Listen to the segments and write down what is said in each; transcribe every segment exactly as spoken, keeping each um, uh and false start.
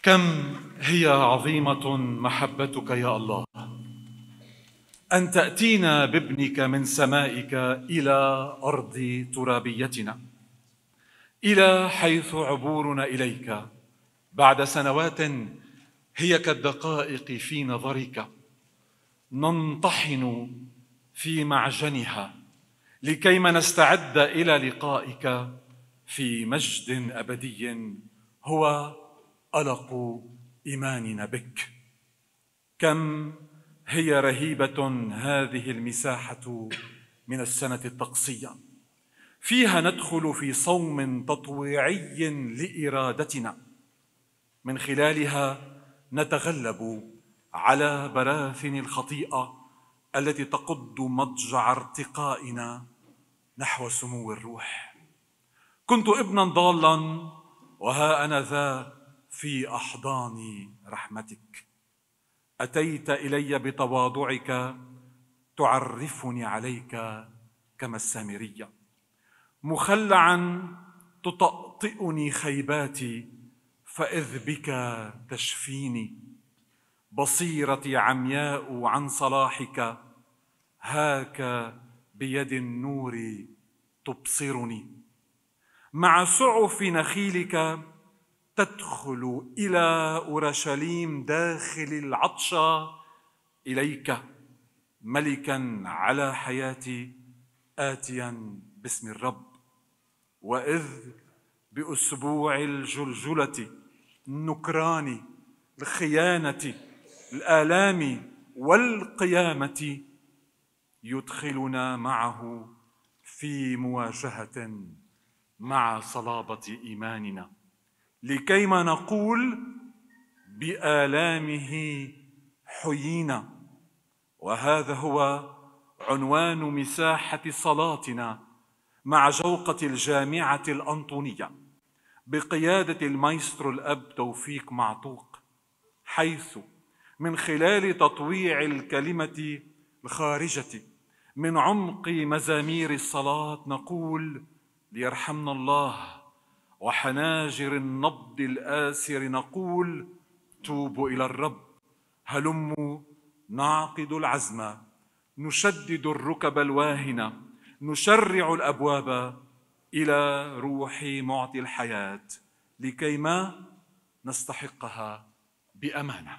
كم هي عظيمة محبتك يا الله، أن تأتينا بابنك من سمائك إلى أرض ترابيتنا، إلى حيث عبورنا إليك بعد سنوات هي كالدقائق في نظرك، ننطحن في معجنها لكيما نستعد إلى لقائك في مجد أبدي هو ألق إيماننا بك. كم هي رهيبة هذه المساحة من السنة الطقسية، فيها ندخل في صوم تطويعي لإرادتنا، من خلالها نتغلب على براثن الخطيئة التي تقض مضجع ارتقائنا نحو سمو الروح. كنت ابنا ضالا وها أنا ذا في أحضان رحمتك، أتيت إلي بتواضعك تعرفني عليك كما السامرية، مخلعا تطأطئني خيباتي فإذ بك تشفيني، بصيرتي عمياء عن صلاحك هاك بيد النور تبصرني، مع سعف نخيلك تدخل إلى أورشليم داخل العطش إليك، ملكا على حياتي آتيا باسم الرب. وإذ بأسبوع الجلجلة النكران الخيانة الآلام والقيامة يدخلنا معه في مواجهة مع صلابة إيماننا، لكيما نقول بآلامه حيينا. وهذا هو عنوان مساحة صلاتنا مع جوقة الجامعة الأنطونية بقيادة المايسترو الأب توفيق معطوق، حيث من خلال تطويع الكلمة الخارجة من عمق مزامير الصلاة نقول ليرحمنا الله، وحناجر النبض الآسر نقول توبوا إلى الرب، هلموا نعقد العزم، نشدد الركب الواهنة، نشرع الأبواب إلى روح معطي الحياة لكيما نستحقها بأمانة.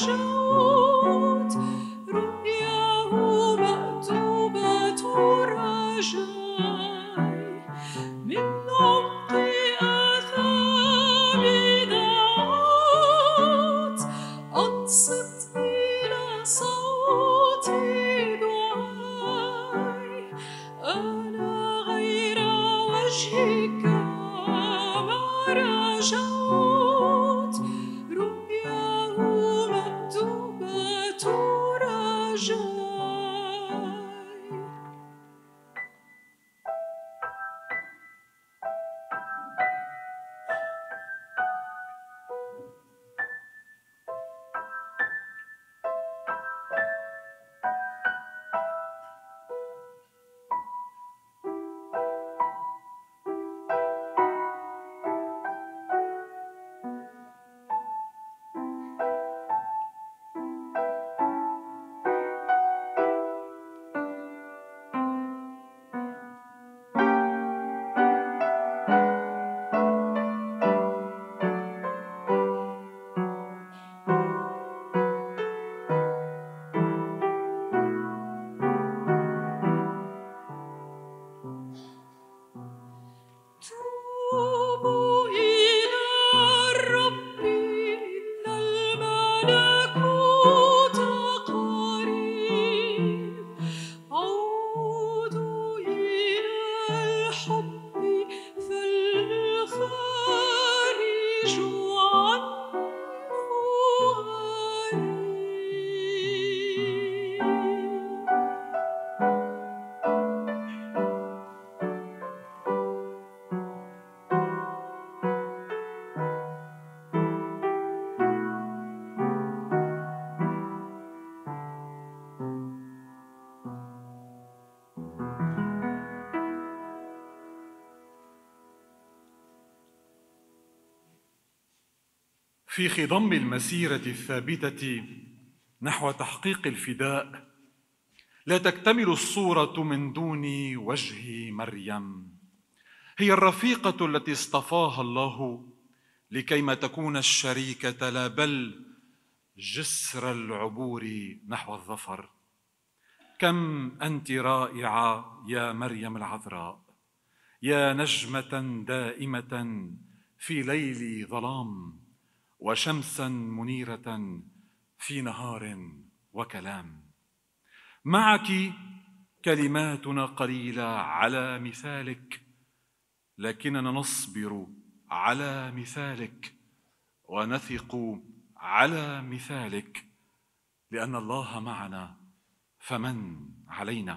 رجوت رؤياه مأتوبة رجاي من عمق آثامي دعوت أنصت إلى صوتي دعاي أنا غير وجهك ما رجوت رؤياه مأتوبة رجاي. توبوا إلى الرب إن الملكوت قريب عودوا إلى الحب فالخارج عنه في خضم المسيرة الثابتة نحو تحقيق الفداء لا تكتمل الصورة من دون وجه مريم. هي الرفيقة التي اصطفاها الله لكيما تكون الشريكة لا بل جسر العبور نحو الظفر. كم أنت رائعة يا مريم العذراء، يا نجمة دائمة في ليل ظلام وشمسا منيرة في نهار وكلام. معك كلماتنا قليلة على مثالك، لكننا نصبر على مثالك ونثق على مثالك، لأن الله معنا فمن علينا.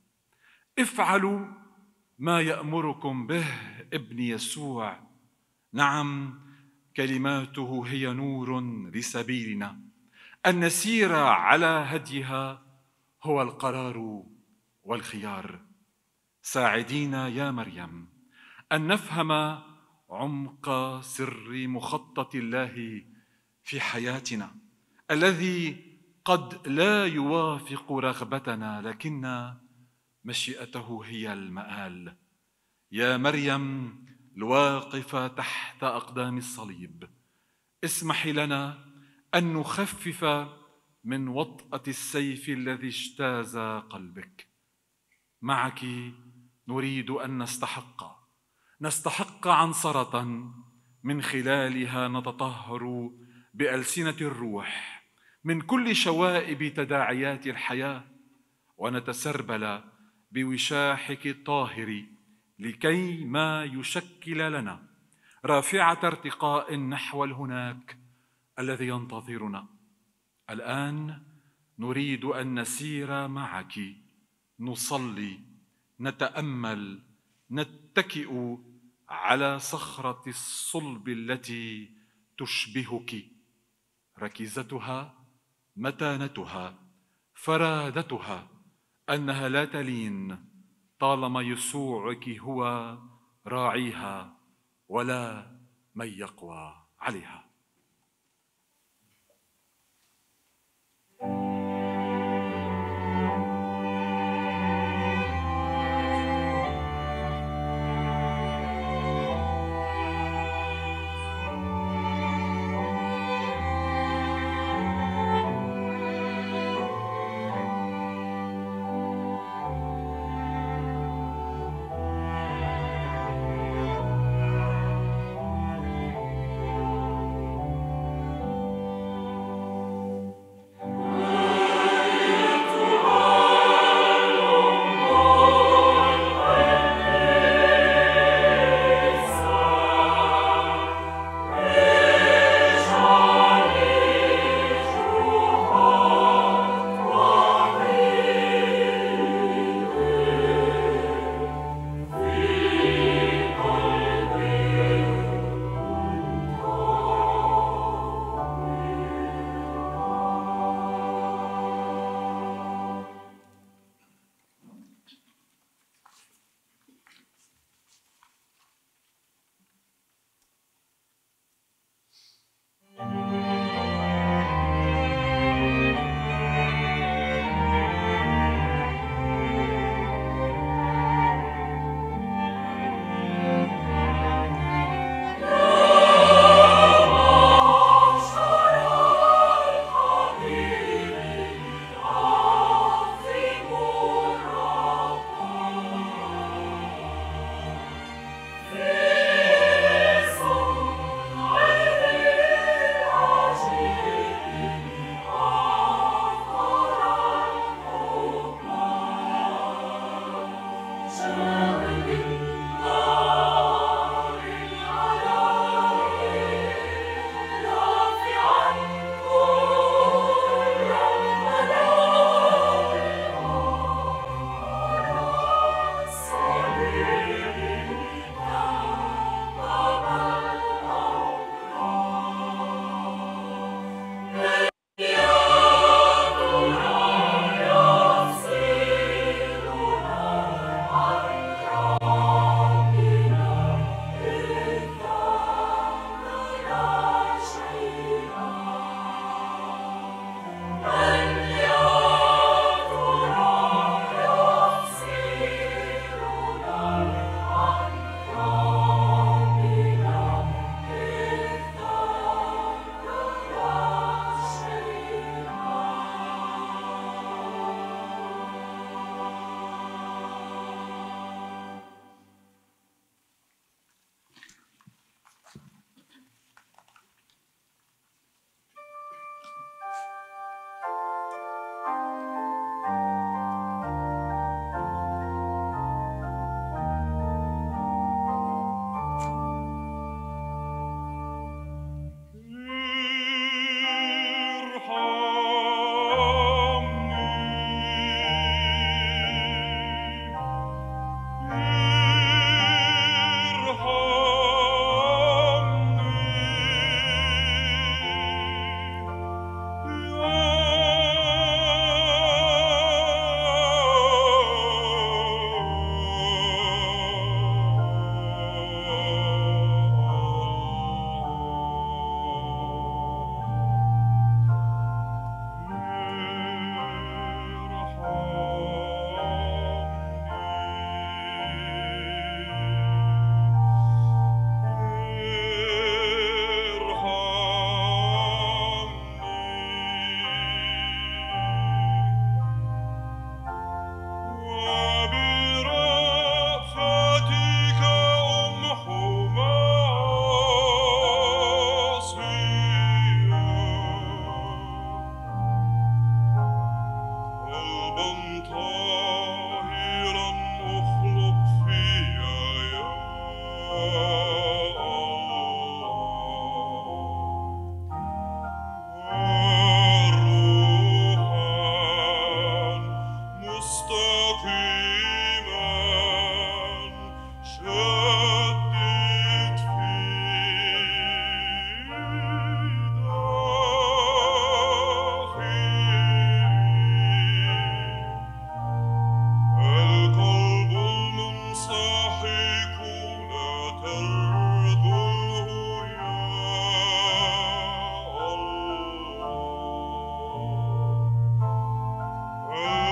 افعلوا ما يأمركم به ابن يسوع. نعم، كلماته هي نور لسبيلنا، أن نسير على هديها هو القرار والخيار. ساعدينا يا مريم أن نفهم عمق سر مخطط الله في حياتنا، الذي قد لا يوافق رغبتنا لكن مشيئته هي المآل. يا مريم الواقفة تحت أقدام الصليب، اسمحي لنا أن نخفف من وطأة السيف الذي اجتاز قلبك. معك نريد أن نستحق نستحق عنصرة من خلالها نتطهر بألسنة الروح من كل شوائب تداعيات الحياة، ونتسربل بوشاحك الطاهر لكي ما يشكل لنا رافعة ارتقاء نحو الهناك الذي ينتظرنا. الآن نريد أن نسير معك، نصلي، نتأمل، نتكئ على صخرة الصلب التي تشبهك، ركيزتها، متانتها، فرادتها، أنها لا تلين طالما يسوعك هو راعيها ولا من يقوى عليها.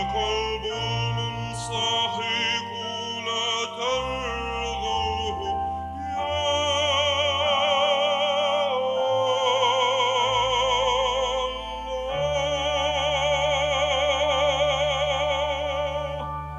قلب المنسحق لا ترغبه يا الله.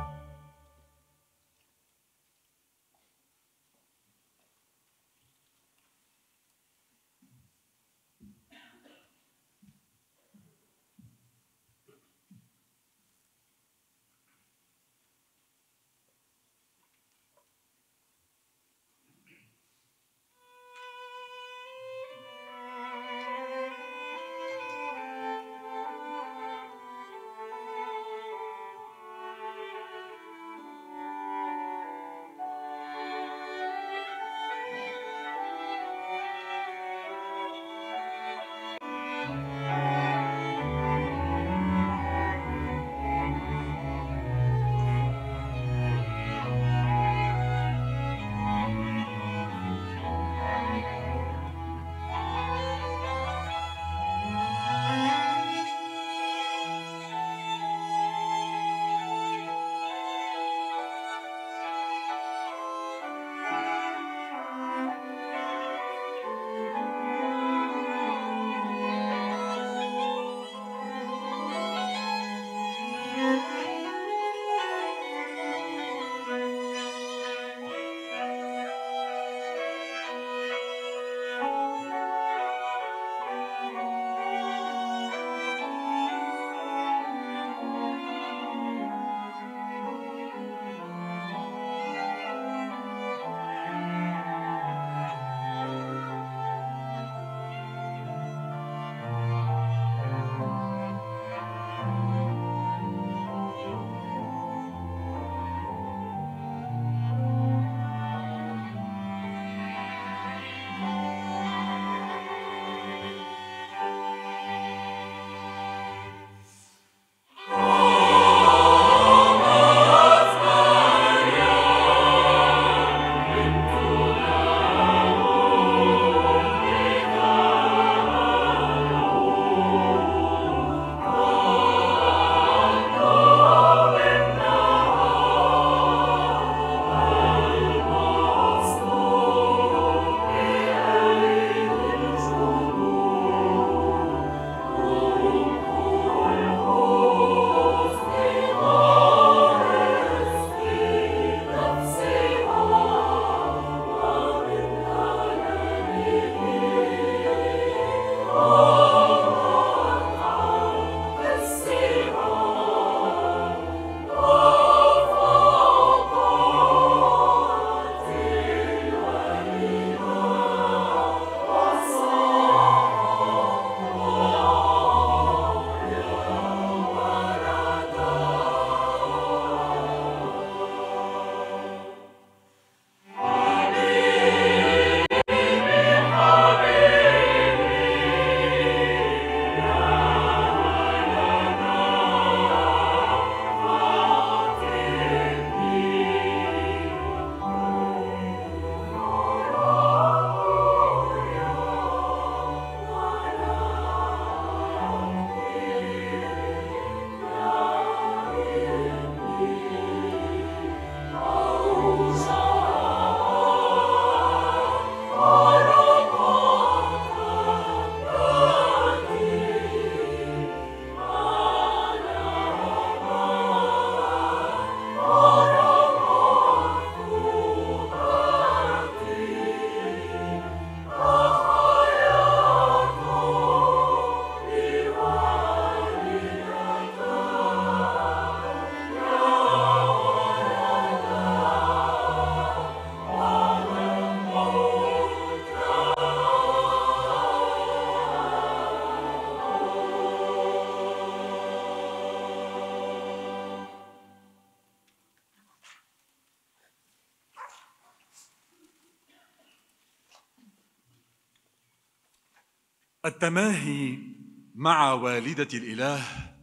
التماهي مع والدة الإله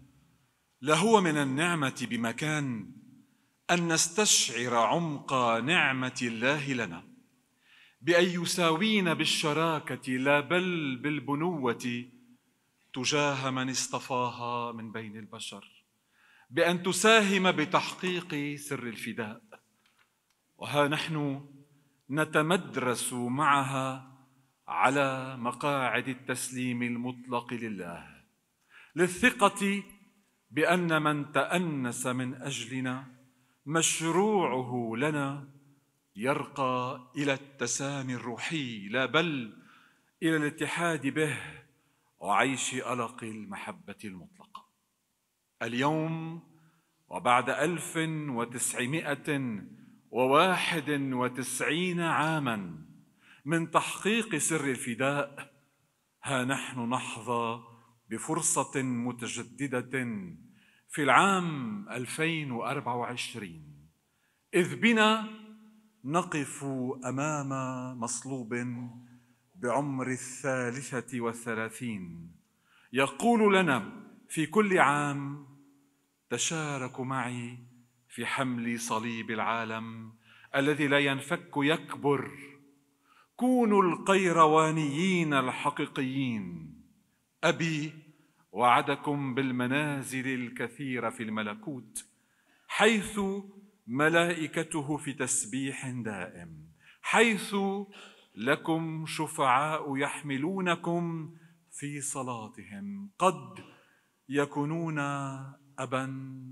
لهو من النعمة بمكان أن نستشعر عمق نعمة الله لنا بأن يساوينا بالشراكة لا بل بالبنوة تجاه من اصطفاها من بين البشر، بأن تساهم بتحقيق سر الفداء، وها نحن نتمدرس معها على مقاعد التسليم المطلق لله، للثقة بأن من تأنس من أجلنا مشروعه لنا يرقى إلى التسامي الروحي، لا بل إلى الاتحاد به وعيش ألق المحبة المطلقة. اليوم وبعد ألف وتسعمائة وواحد وتسعين عاماً من تحقيق سر الفداء، ها نحن نحظى بفرصة متجددة في العام ألفين وأربعة وعشرين، إذ بنا نقف أمام مصلوب بعمر الثالثة والثلاثين يقول لنا في كل عام: تشاركوا معي في حمل صليب العالم الذي لا ينفك يكبر، كونوا القيروانيين الحقيقيين. أبي وعدكم بالمنازل الكثيرة في الملكوت، حيث ملائكته في تسبيح دائم، حيث لكم شفعاء يحملونكم في صلاتهم، قد يكونون أبا،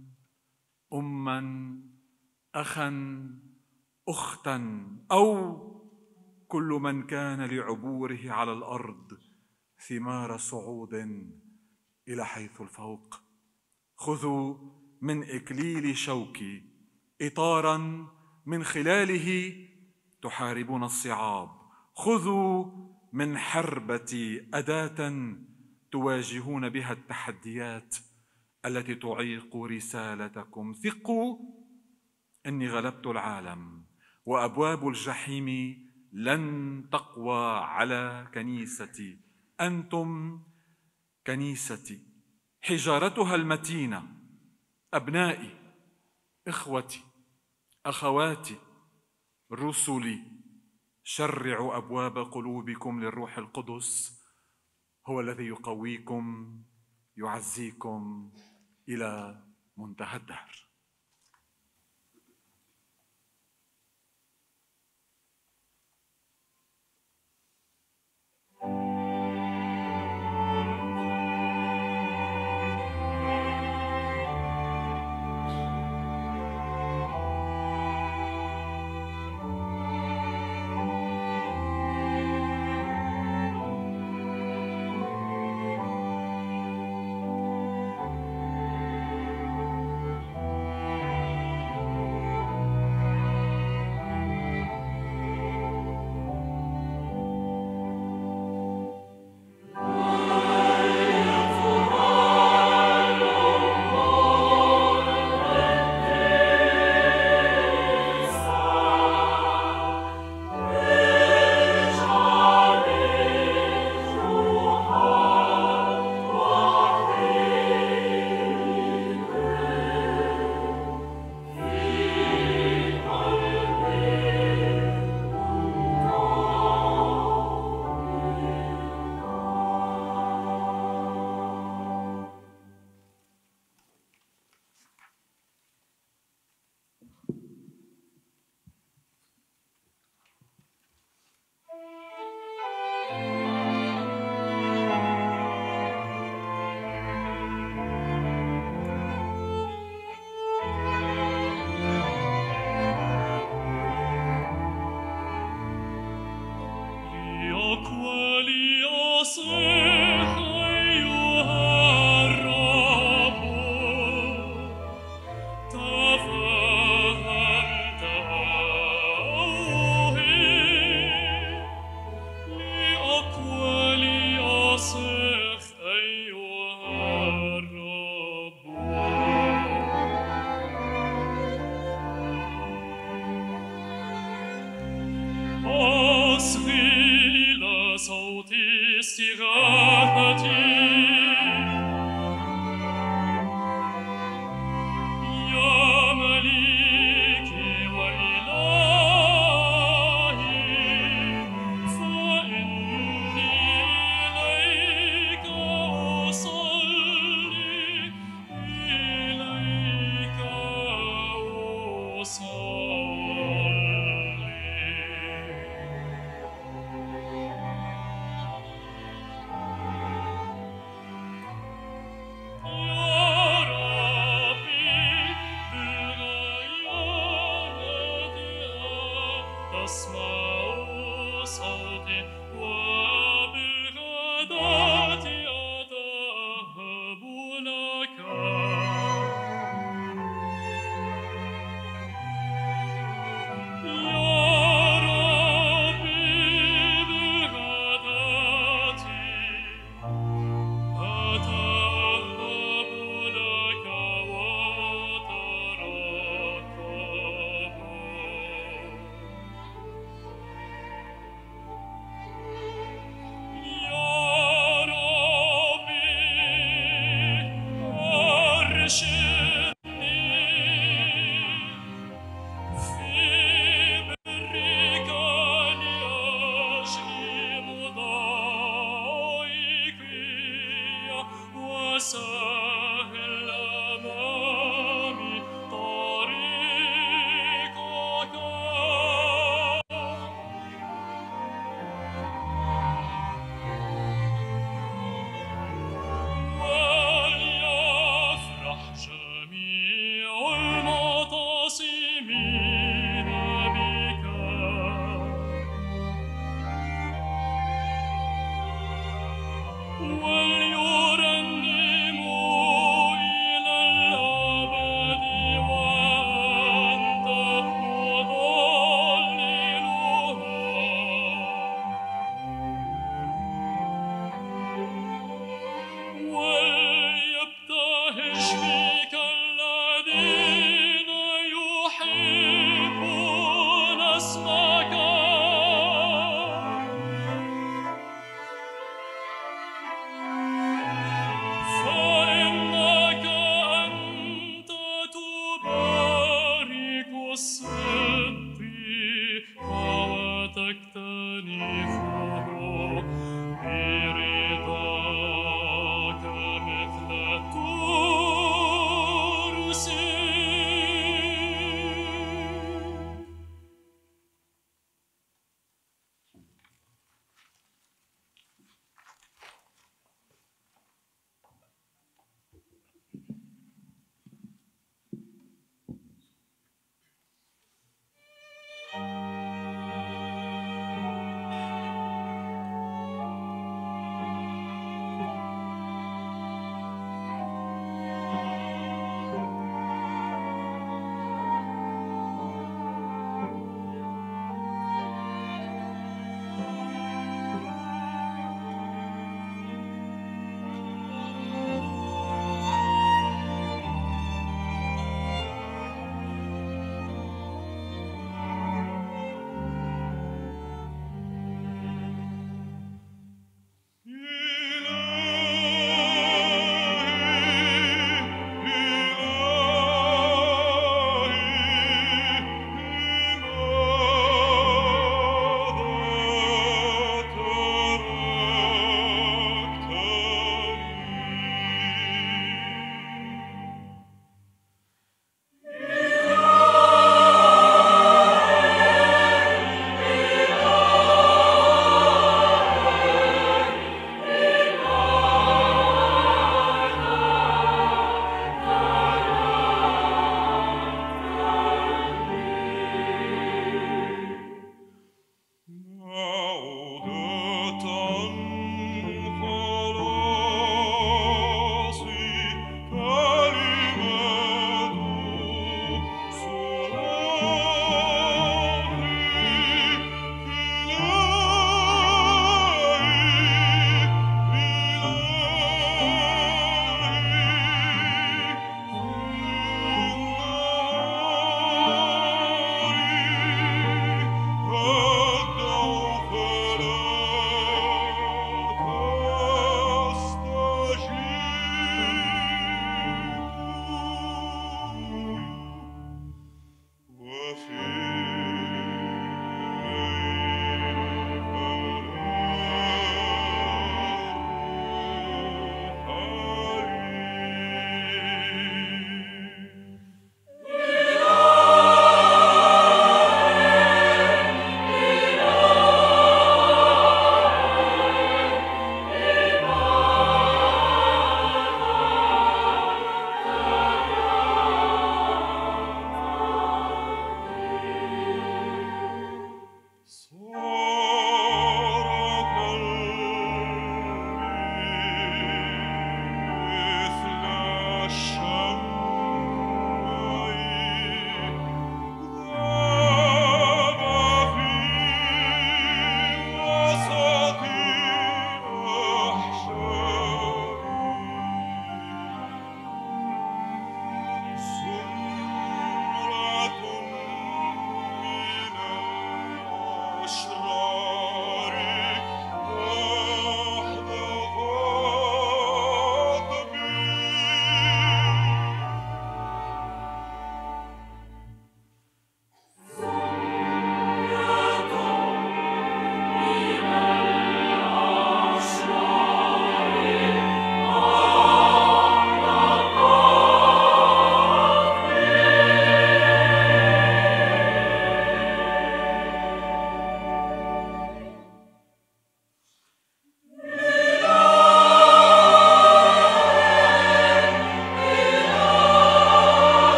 أما، أخا، أختا، أو كل من كان لعبوره على الأرض ثمار صعود إلى حيث الفوق. خذوا من إكليل شوكي إطاراً من خلاله تحاربون الصعاب، خذوا من حربة أداة تواجهون بها التحديات التي تعيق رسالتكم. ثقوا إني غلبت العالم، وأبواب الجحيم لن تقوى على كنيستي. أنتم كنيستي، حجارتها المتينة. أبنائي، إخوتي، أخواتي، رسلي، شرعوا أبواب قلوبكم للروح القدس، هو الذي يقويكم يعزيكم إلى منتهى الدهر. يسمع صوتي وبالغداة أذهب لك. يا ربي بالغداة أذهب لك وأترقب. يا ربي أرشدني في برك لأجل مضايقي وسهل أمامي طريقك. وليفرح جميع المعتصمين بك. وليرنموا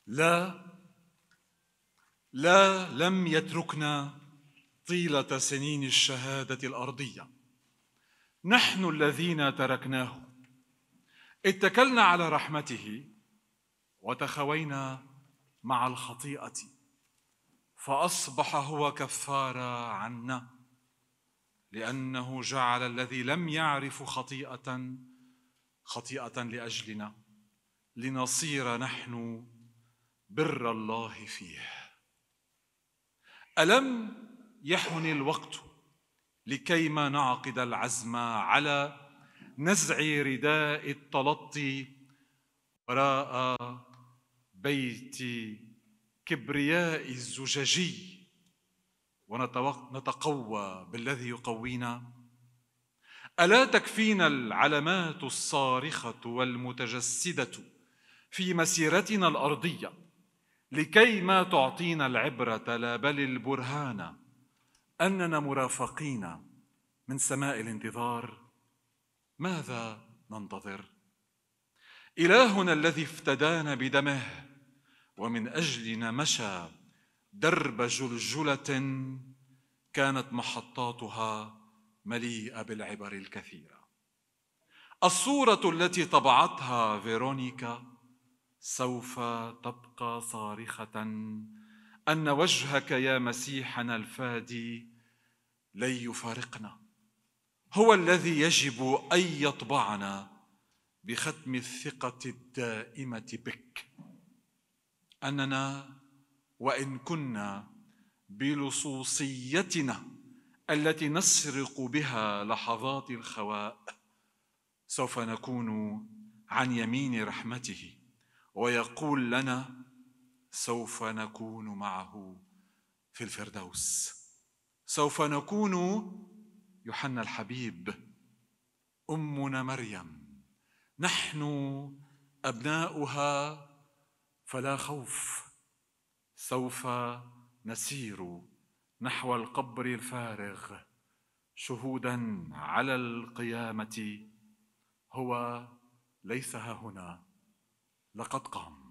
لا لا لم يتركنا طيلة سنين الشهادة الأرضية. نحن الذين تركناه، اتكلنا على رحمته وتخوينا مع الخطيئة، فأصبح هو كفارة عنا، لأنه جعل الذي لم يعرف خطيئة خطيئة لأجلنا، لنصير نحن بر الله فيه. ألم يحن الوقت لكيما نعقد العزم على نزع رداء التلطي وراء بيت كبرياء الزجاجي ونتقوى بالذي يقوينا؟ ألا تكفينا العلامات الصارخة والمتجسدة في مسيرتنا الأرضية لكي ما تعطينا العبرة لا بل البرهان أننا مرافقين من سماء الانتظار؟ ماذا ننتظر؟ إلهنا الذي افتدانا بدمه ومن أجلنا مشى درب جلجلة كانت محطاتها مليئة بالعبر الكثيرة. الصورة التي طبعتها فيرونيكا سوف تبقى صارخة أن وجهك يا مسيحنا الفادي لن يفارقنا. هو الذي يجب أن يطبعنا بختم الثقة الدائمة بك، أننا وإن كنا بلصوصيتنا التي نسرق بها لحظات الخواء سوف نكون عن يمين رحمته، ويقول لنا سوف نكون معه في الفردوس. سوف نكون يوحنا الحبيب، أمنا مريم، نحن أبناؤها فلا خوف. سوف نسير نحو القبر الفارغ شهودا على القيامة. هو ليس ها هنا، لقد قام.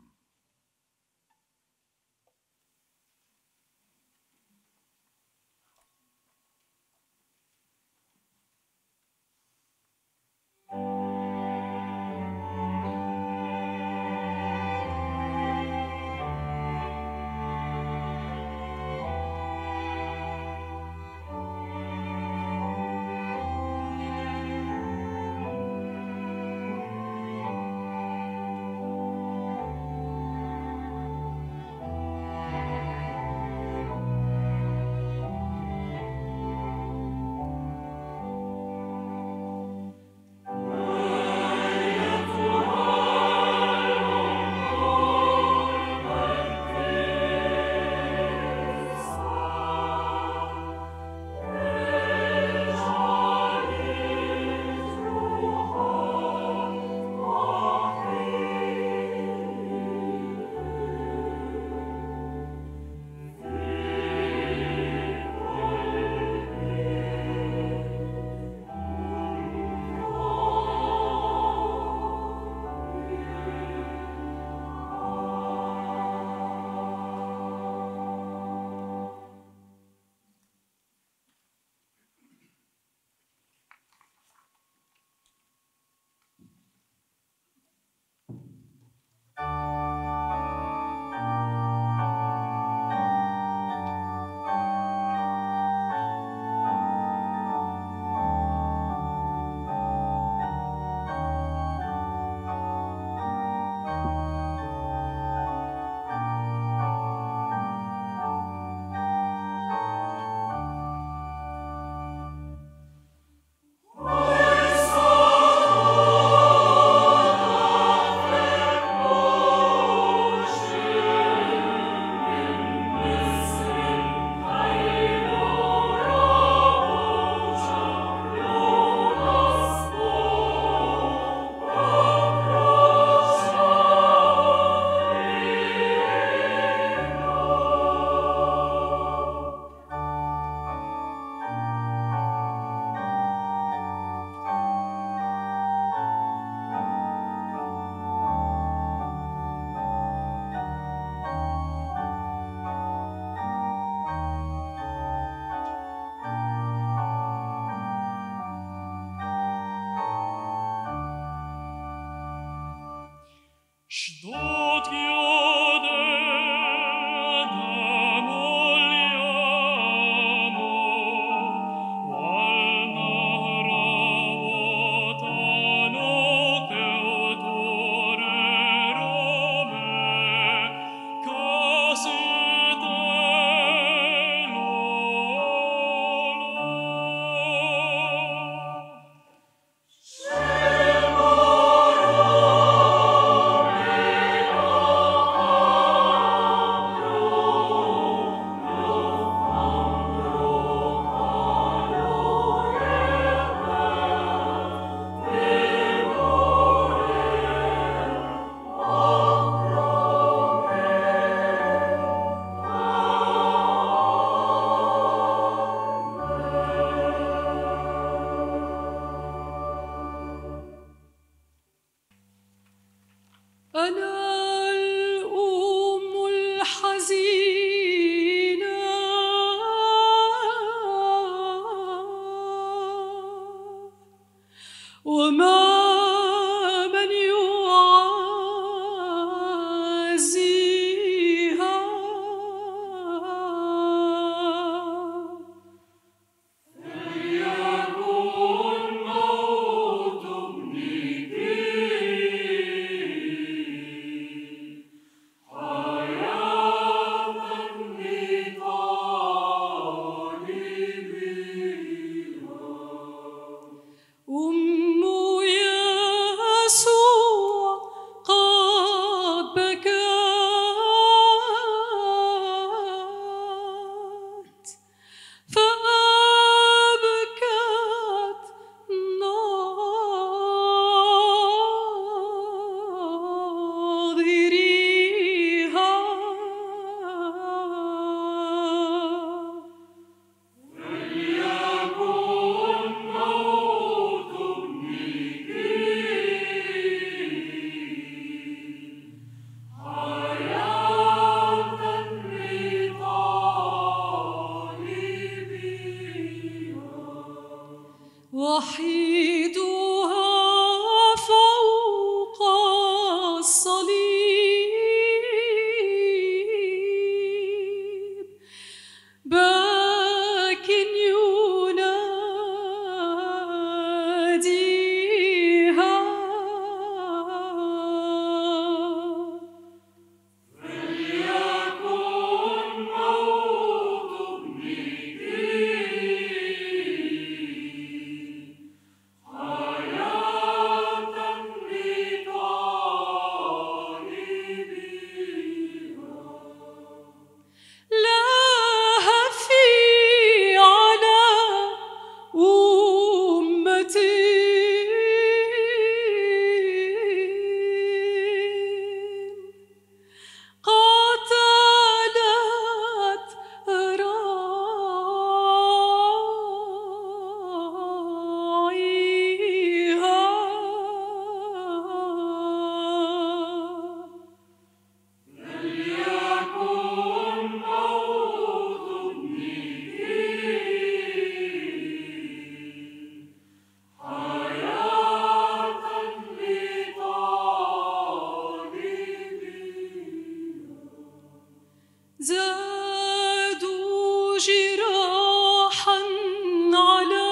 زادوا جراحا على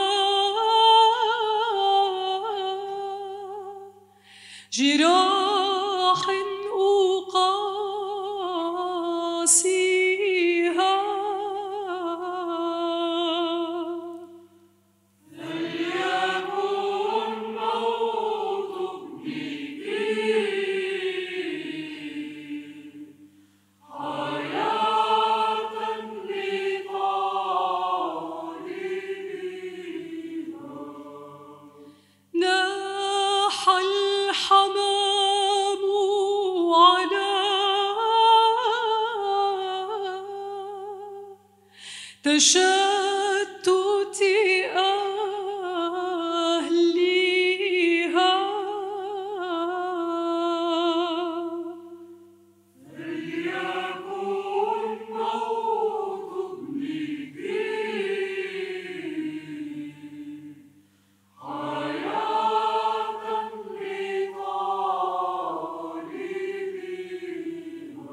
جراح أقاسيها. فليكن موت ابنك حياة لطالبها. ناح الحمام على تشتت أهلها. فليكن موت ابنك حياة لطالبها.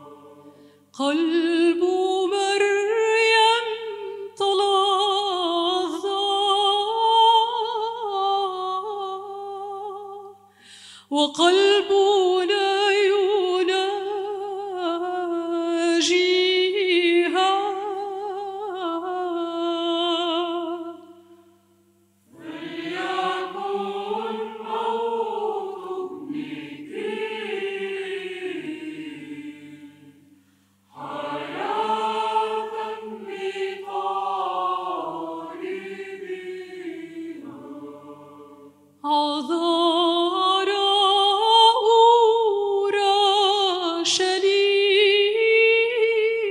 قلب مريم تلظى وقلبنا يناجيها. فليكن موت ابنك حياة لطالبها. عذراء أورشليم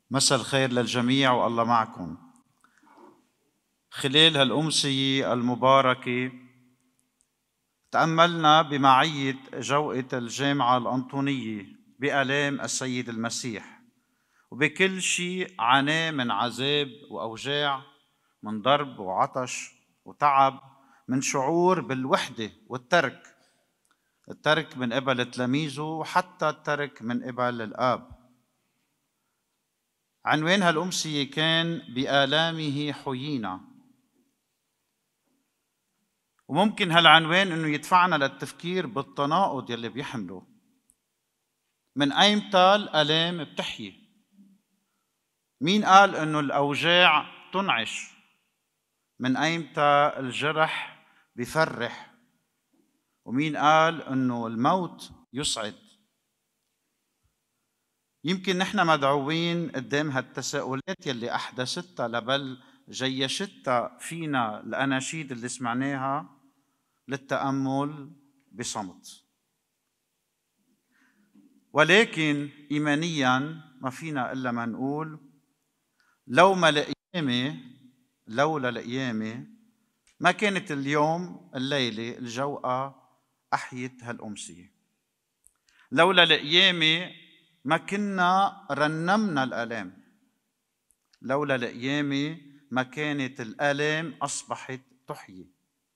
مساء الخير للجميع والله معكم. خلال هالأمسية المباركة تأملنا بمعية جوقة الجامعة الأنطونية بآلام السيد المسيح وبكل شيء عاناه من عذاب وأوجاع، من ضرب وعطش وتعب، من شعور بالوحدة والترك، الترك من قبل تلاميذه وحتى الترك من قبل الآب. عنوان هالأمسية كان بآلامه حيينا، وممكن هالعنوان انه يدفعنا للتفكير بالتناقض يلي بيحمله. من ايمتى الآلام بتحيي؟ مين قال انه الأوجاع تنعش؟ من ايمتى الجرح بيفرح؟ ومين قال انه الموت يسعد؟ يمكن نحن مدعوين قدام هالتساؤلات يلي أحدثتها لبل جيشتها فينا الأناشيد اللي سمعناها للتأمل بصمت. ولكن إيمانياً ما فينا إلا ما نقول لولا القيامة لولا القيامة ما كانت اليوم الليلة الجوقة أحيت هالأمسية. لولا القيامة ما كنا رنمنا الآلام. لولا القيامة ما كانت الآلام أصبحت تحيي.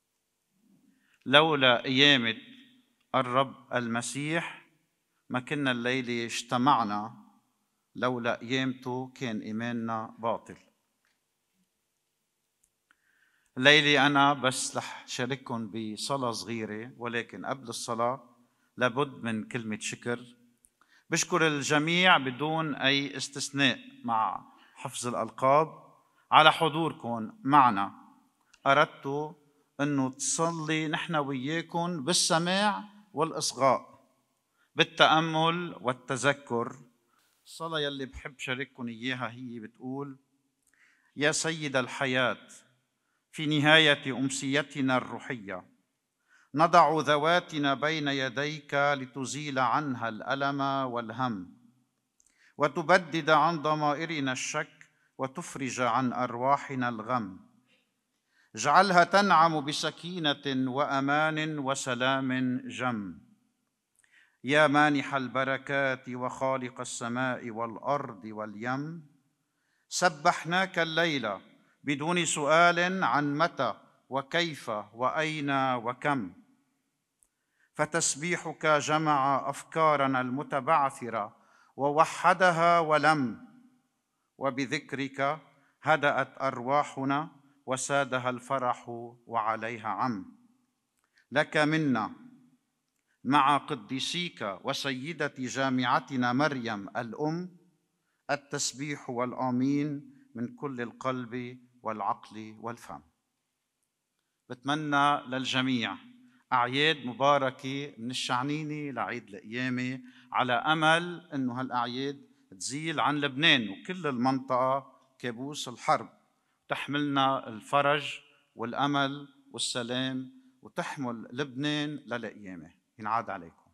لولا قيامة الرب المسيح ما كنا الليلة اجتمعنا. لولا قيامته كان إيماننا باطل. الليلة أنا بس رح شارككم بصلاة صغيرة، ولكن قبل الصلاة لابد من كلمة شكر. بشكر الجميع بدون أي استثناء مع حفظ الألقاب على حضوركم معنا. أردت أنه تصلي نحن وياكم بالسماع والإصغاء، بالتأمل والتذكر. الصلاة يلي بحب شارككم إياها هي بتقول: يا سيد الحياة، في نهاية أمسيتنا الروحية نضع ذواتنا بين يديك لتزيل عنها الألم والهم وتبدد عن ضمائرنا الشك وتفرج عن أرواحنا الغم. اجعلها تنعم بسكينة وأمان وسلام جم. يا مانح البركات وخالق السماء والأرض واليم، سبحناك الليلة بدون سؤال عن متى وكيف وأين وكم، فتسبيحك جمع أفكارنا المتبعثرة ووحدها ولم، وبذكرك هدأت أرواحنا وسادها الفرح وعليها عم. لك منا مع قديسيك وسيدة جامعتنا مريم الأم التسبيح والآمين من كل القلب والعقل والفم. بتمنى للجميع أعياد مباركة من الشعنينة لعيد القيامة، على أمل أنه هالأعياد تزيل عن لبنان وكل المنطقة كابوس الحرب، تحملنا الفرج والأمل والسلام، وتحمل لبنان للقيامة. ينعاد عليكم.